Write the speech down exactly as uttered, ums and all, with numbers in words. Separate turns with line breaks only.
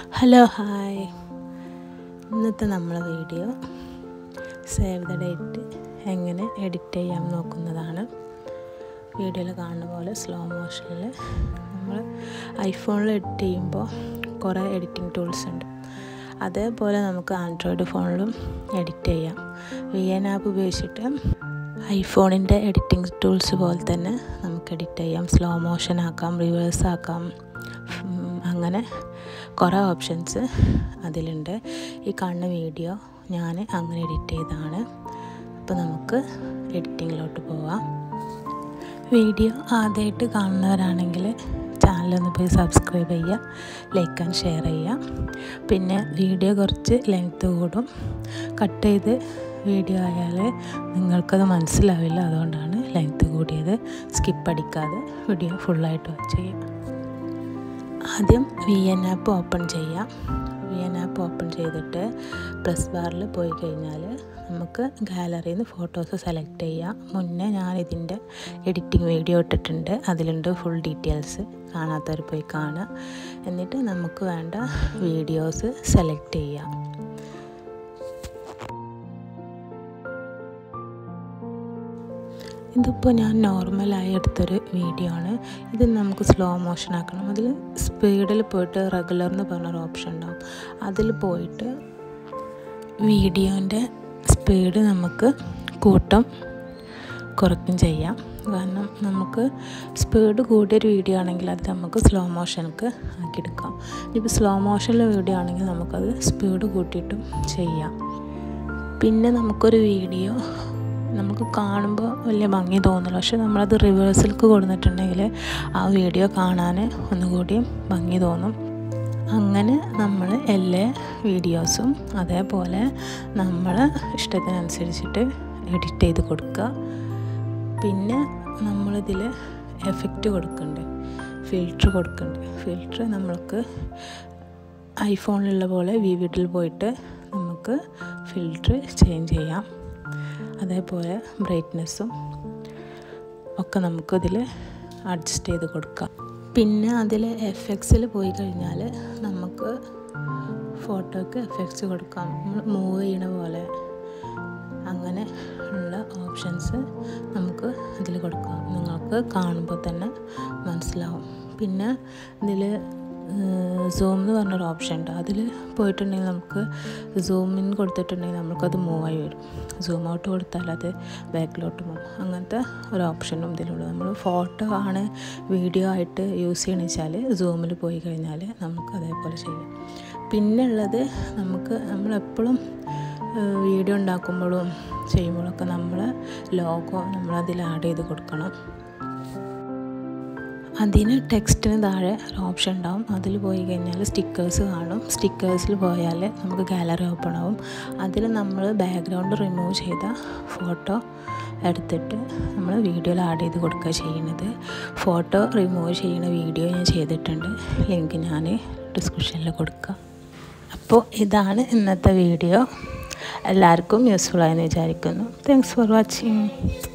Hello hi. ഇന്നത്തെ നമ്മളെ video save the date എങ്ങനെ എഡിറ്റ് ചെയ്യാൻ നോക്കുന്നതാണ്. വീഡിയോയിൽ കാണുന്ന പോലെ സ്ലോ മോഷനിൽ നമ്മൾ ഐഫോണിൽ എഡിറ്റ് ചെയ്യുമ്പോൾ കുറേ എഡിറ്റിംഗ് ടൂൾസ് ഉണ്ട്. അതേപോലെ നമുക്ക് ആൻഡ്രോയിഡ് ഫോണിലും എഡിറ്റ് ചെയ്യാം. വി എൻ ആപ്പ് ഉപയോഗിച്ചിട്ട് ഐഫോണിൻ്റെ എഡിറ്റിംഗ് ടൂൾസ് പോലെ തന്നെ നമുക്ക് എഡിറ്റ് ചെയ്യാം. സ്ലോ മോഷൻ ആക്കാം, റിവേഴ്സ് ആക്കാം, അങ്ങനെ കുറേ ഓപ്ഷൻസ് അതിലുണ്ട്. ഈ കാണുന്ന വീഡിയോ ഞാൻ അങ്ങനെ എഡിറ്റ് ചെയ്തതാണ്. അപ്പോൾ നമുക്ക് എഡിറ്റിങ്ങിലോട്ട് പോവാം. വീഡിയോ ആദ്യമായിട്ട് കാണുന്നവരാണെങ്കിൽ ചാനലൊന്ന് പോയി സബ്സ്ക്രൈബ് ചെയ്യുക, ലൈക്ക് ആൻഡ് ഷെയർ ചെയ്യുക. പിന്നെ വീഡിയോ കുറച്ച് ലെങ്ത്ത് കൂടും. കട്ട് ചെയ്ത് വീഡിയോ ആയാൽ നിങ്ങൾക്കത് മനസ്സിലാവില്ല, അതുകൊണ്ടാണ് ലെങ്ത്ത് കൂടിയത്. സ്കിപ്പ് അടിക്കാതെ വീഡിയോ ഫുള്ളായിട്ട് വാച്ച് ചെയ്യുക. ആദ്യം വി എൻ ആപ്പ് ഓപ്പൺ ചെയ്യാം. വി എൻ ആപ്പ് ഓപ്പൺ ചെയ്തിട്ട് പ്ലസ് ബാറിൽ പോയി കഴിഞ്ഞാൽ നമുക്ക് ഗാലറിയിൽ നിന്ന് ഫോട്ടോസ് സെലക്ട് ചെയ്യാം. മുന്നേ ഞാനിതിൻ്റെ എഡിറ്റിംഗ് വീഡിയോ ഇട്ടിട്ടുണ്ട്, അതിലുണ്ട് ഫുൾ ഡീറ്റെയിൽസ്. കാണാത്തവർ പോയി കാണുക. എന്നിട്ട് നമുക്ക് വേണ്ട വീഡിയോസ് സെലക്ട് ചെയ്യാം. ഇതിപ്പോൾ ഞാൻ നോർമലായി എടുത്തൊരു വീഡിയോ ആണ്. ഇത് നമുക്ക് സ്ലോ മോഷൻ ആക്കണം. അതിൽ സ്പീഡിൽ പോയിട്ട് റെഗുലർ എന്ന് പറഞ്ഞൊരു ഓപ്ഷൻ ഉണ്ടാവും. അതിൽ പോയിട്ട് വീഡിയോൻ്റെ സ്പീഡ് നമുക്ക് കൂട്ടം കുറയ്ക്കും ചെയ്യാം. കാരണം നമുക്ക് സ്പീഡ് കൂടിയൊരു വീഡിയോ ആണെങ്കിൽ അത് നമുക്ക് സ്ലോ മോഷനക്ക് ആക്കിയെടുക്കാം. ഇപ്പോൾ സ്ലോ മോഷനിലെ വീഡിയോ ആണെങ്കിൽ നമുക്കത് സ്പീഡ് കൂട്ടിയിട്ടും ചെയ്യാം. പിന്നെ നമുക്കൊരു വീഡിയോ നമുക്ക് കാണുമ്പോൾ വലിയ ഭംഗി തോന്നില്ല, പക്ഷെ നമ്മളത് റിവേഴ്സിലേക്ക് കൊടുത്തിട്ടുണ്ടെങ്കിൽ ആ വീഡിയോ കാണാൻ ഒന്നുകൂടിയും ഭംഗി തോന്നും. അങ്ങനെ നമ്മൾ എല്ലാ വീഡിയോസും അതേപോലെ നമ്മൾ ഇഷ്ടത്തിനനുസരിച്ചിട്ട് എഡിറ്റ് ചെയ്ത് കൊടുക്കുക. പിന്നെ നമ്മളിതിൽ എഫക്റ്റ് കൊടുക്കുന്നുണ്ട്, ഫിൽറ്റർ കൊടുക്കുന്നുണ്ട്. ഫിൽറ്റർ നമ്മൾക്ക് ഐഫോണിലുള്ള പോലെ വിവിഡിൽ പോയിട്ട് നമുക്ക് ഫിൽറ്റർ ചേഞ്ച് ചെയ്യാം. അതേപോലെ ബ്രൈറ്റ്നെസ്സും ഒക്കെ നമുക്കിതിൽ അഡ്ജസ്റ്റ് ചെയ്ത് കൊടുക്കാം. പിന്നെ അതിൽ എഫക്ട്സിൽ പോയി കഴിഞ്ഞാൽ നമുക്ക് ഫോട്ടോയ്ക്ക് എഫക്ട്സ് കൊടുക്കാം. നമ്മൾ മൂവ് ചെയ്യണ പോലെ അങ്ങനെ ഉള്ള ഓപ്ഷൻസ് നമുക്ക് അതിൽ കൊടുക്കാം. നിങ്ങൾക്ക് കാണുമ്പോൾ തന്നെ മനസ്സിലാവും. പിന്നെ ഇതിൽ സൂം എന്ന് പറഞ്ഞൊരു ഓപ്ഷൻ ഉണ്ട്. അതിൽ പോയിട്ടുണ്ടെങ്കിൽ നമുക്ക് സൂമിൻ കൊടുത്തിട്ടുണ്ടെങ്കിൽ നമുക്കത് മൂവായി വരും. സൂം ഔട്ട് കൊടുത്താൽ അത് ബാക്കിലോട്ട് പോകും. അങ്ങനത്തെ ഒരു ഓപ്ഷനും ഇതിലുള്ളൂ. നമ്മൾ ഫോട്ടോ ആണ് വീഡിയോ ആയിട്ട് യൂസ് ചെയ്യണമെന്ന് വെച്ചാൽ സൂമിൽ പോയി കഴിഞ്ഞാൽ നമുക്ക് അതേപോലെ ചെയ്യാം. പിന്നെ ഉള്ളത് നമുക്ക് നമ്മളെപ്പോഴും വീഡിയോ ഉണ്ടാക്കുമ്പോഴും ചെയ്യുമ്പോഴൊക്കെ നമ്മൾ ലോഗോ നമ്മളതിൽ ആഡ് ചെയ്ത് കൊടുക്കണം. അതിന് ടെക്സ്റ്റിന് താഴെ ഒരു ഓപ്ഷൻ ഉണ്ടാവും. അതിൽ പോയി കഴിഞ്ഞാൽ സ്റ്റിക്കേഴ്സ് കാണും. സ്റ്റിക്കേഴ്സിൽ പോയാൽ നമുക്ക് ഗാലറി ഓപ്പൺ ആവും. അതിൽ നമ്മൾ ബാക്ക്ഗ്രൗണ്ട് റിമൂവ് ചെയ്ത ഫോട്ടോ എടുത്തിട്ട് നമ്മൾ വീഡിയോയിൽ ആഡ് ചെയ്ത് കൊടുക്കുക ചെയ്യുന്നത്. ഫോട്ടോ റിമൂവ് ചെയ്യുന്ന വീഡിയോ ഞാൻ ചെയ്തിട്ടുണ്ട്, ലിങ്ക് ഞാൻ ഡിസ്ക്രിപ്ഷനിൽ കൊടുക്കുക. അപ്പോൾ ഇതാണ് ഇന്നത്തെ വീഡിയോ. എല്ലാവർക്കും യൂസ്ഫുൾ ആയെന്ന് വിചാരിക്കുന്നു. Thanks for watching.